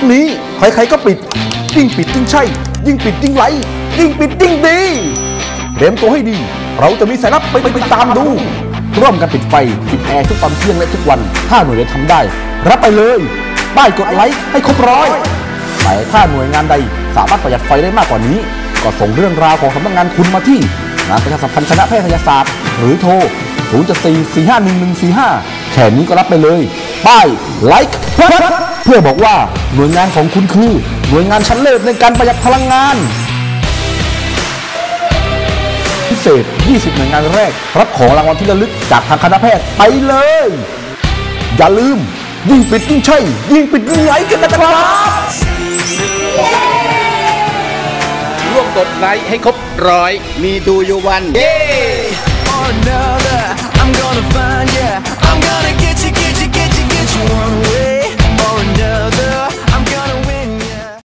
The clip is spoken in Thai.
นี้ใครๆก็ปิดยิ่งปิดยิ่งใช่ยิ่งปิดยิ่งไหลยิ่งปิดยิ่งดีเตรียมตัวให้ดีเราจะมีสายลับไปตามดูร่วมกันปิดไฟปิดแอร์ทุกตอนเที่ยงและทุกวันถ้าหน่วยใดทำได้รับไปเลยป้ายกดไลค์ให้ครบ100แต่ถ้าหน่วยงานใดสามารถประหยัดไฟได้มากกว่านี้ก็ส่งเรื่องราวของสำนักงานคุณมาที่งานประชาสัมพันธ์คณะแพทยศาสตร์หรือโทร 074451145 แค่นี้ก็รับไปเลยป้ายไลค์เพื่อบอกว่าหน่วยงานของคุณคือหน่วยงานชั้นเลิศในการประหยัดพลังงานพิเศษ20หน่วยงานแรกรับของรางวัลที่ระลึกจากทางคณะแพทย์ไปเลยอย่าลืมยิ่งปิดยิ่งใช่ยิ่งปิดยิ่งไหลกันนะครับร่วมกดไลค์ให้ครบ100 มีดูอยู่วัน